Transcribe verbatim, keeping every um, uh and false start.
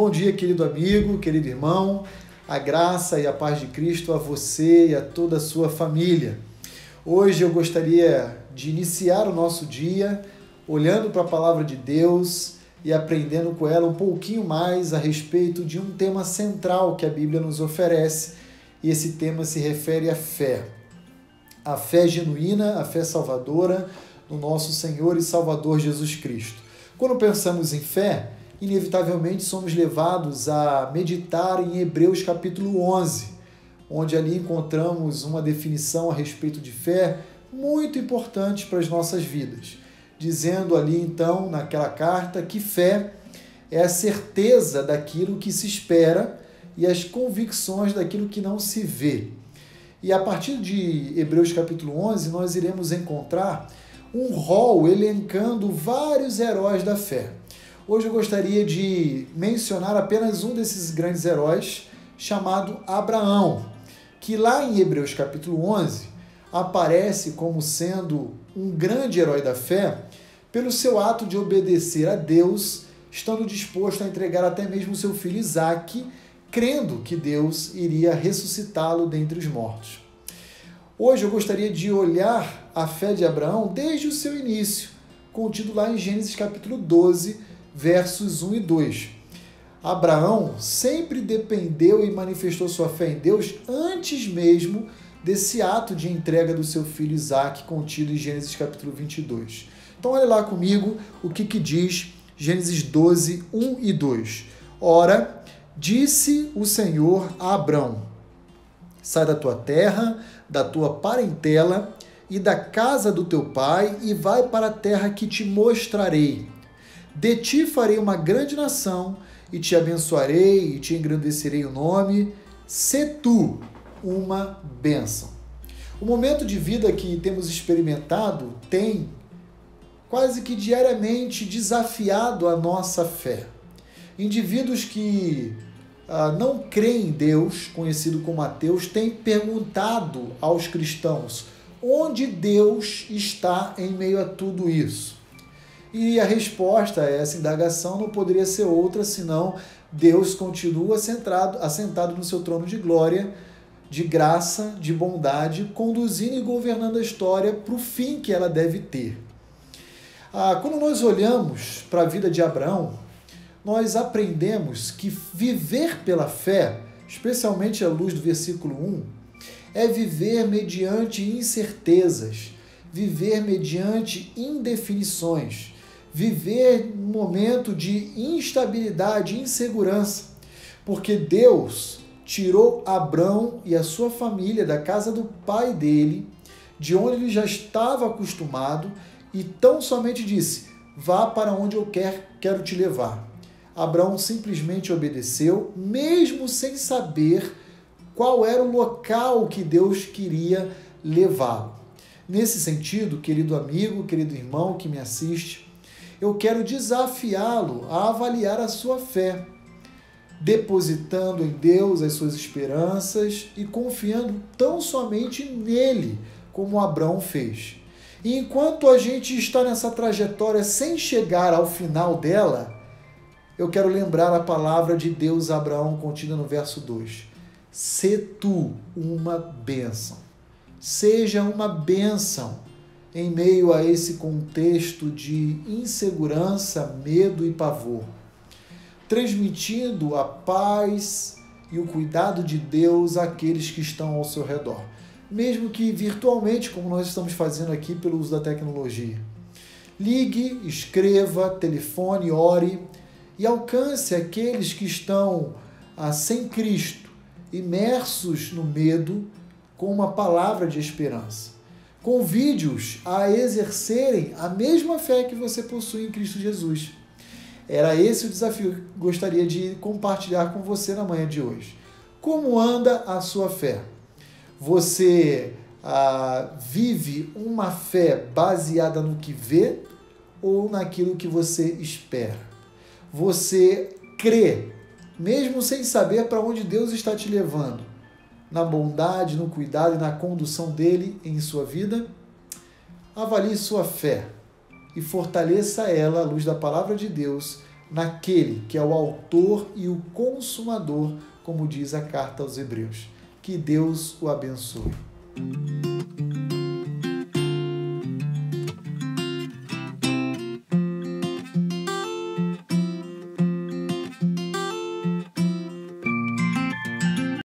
Bom dia, querido amigo, querido irmão, a graça e a paz de Cristo a você e a toda a sua família. Hoje eu gostaria de iniciar o nosso dia olhando para a palavra de Deus e aprendendo com ela um pouquinho mais a respeito de um tema central que a Bíblia nos oferece, e esse tema se refere à fé. A fé genuína, a fé salvadora no nosso Senhor e Salvador Jesus Cristo. Quando pensamos em fé, inevitavelmente somos levados a meditar em Hebreus capítulo onze, onde ali encontramos uma definição a respeito de fé muito importante para as nossas vidas, dizendo ali então, naquela carta, que fé é a certeza daquilo que se espera e as convicções daquilo que não se vê. E a partir de Hebreus capítulo onze, nós iremos encontrar um rol elencando vários heróis da fé. Hoje eu gostaria de mencionar apenas um desses grandes heróis, chamado Abraão, que lá em Hebreus capítulo onze aparece como sendo um grande herói da fé pelo seu ato de obedecer a Deus, estando disposto a entregar até mesmo seu filho Isaque, crendo que Deus iria ressuscitá-lo dentre os mortos. Hoje eu gostaria de olhar a fé de Abraão desde o seu início, contido lá em Gênesis capítulo doze, versos um e dois. Abraão sempre dependeu e manifestou sua fé em Deus antes mesmo desse ato de entrega do seu filho Isaque, contido em Gênesis capítulo vinte e dois. Então olha lá comigo o que, que diz Gênesis doze, um e dois. Ora, disse o Senhor a Abrão: sai da tua terra, da tua parentela e da casa do teu pai e vai para a terra que te mostrarei. De ti farei uma grande nação e te abençoarei e te engrandecerei o nome. Sê tu uma bênção. O momento de vida que temos experimentado tem quase que diariamente desafiado a nossa fé. Indivíduos que ah, não creem em Deus, conhecido como ateus, têm perguntado aos cristãos onde Deus está em meio a tudo isso. E a resposta a essa indagação não poderia ser outra senão: Deus continua assentado, assentado no seu trono de glória, de graça, de bondade, conduzindo e governando a história para o fim que ela deve ter. Ah, quando nós olhamos para a vida de Abraão, nós aprendemos que viver pela fé, especialmente à luz do versículo um, é viver mediante incertezas, viver mediante indefinições, viver num momento de instabilidade e insegurança, porque Deus tirou Abrão e a sua família da casa do pai dele, de onde ele já estava acostumado, e tão somente disse: vá para onde eu quer, quero te levar. Abraão simplesmente obedeceu, mesmo sem saber qual era o local que Deus queria levá-lo. Nesse sentido, querido amigo, querido irmão que me assiste, eu quero desafiá-lo a avaliar a sua fé, depositando em Deus as suas esperanças e confiando tão somente nele, como Abraão fez. E enquanto a gente está nessa trajetória sem chegar ao final dela, eu quero lembrar a palavra de Deus a Abraão contida no verso dois. Sê tu uma bênção. Seja uma bênção em meio a esse contexto de insegurança, medo e pavor, transmitindo a paz e o cuidado de Deus àqueles que estão ao seu redor, mesmo que virtualmente, como nós estamos fazendo aqui pelo uso da tecnologia. Ligue, escreva, telefone, ore e alcance aqueles que estão ah, sem Cristo, imersos no medo, com uma palavra de esperança. Convide-os a exercerem a mesma fé que você possui em Cristo Jesus. Era esse o desafio que gostaria de compartilhar com você na manhã de hoje. Como anda a sua fé? Você ah, vive uma fé baseada no que vê ou naquilo que você espera? Você crê, mesmo sem saber para onde Deus está te levando, na bondade, no cuidado e na condução dele em sua vida? Avalie sua fé e fortaleça ela à luz da palavra de Deus, naquele que é o autor e o consumador, como diz a carta aos Hebreus. Que Deus o abençoe.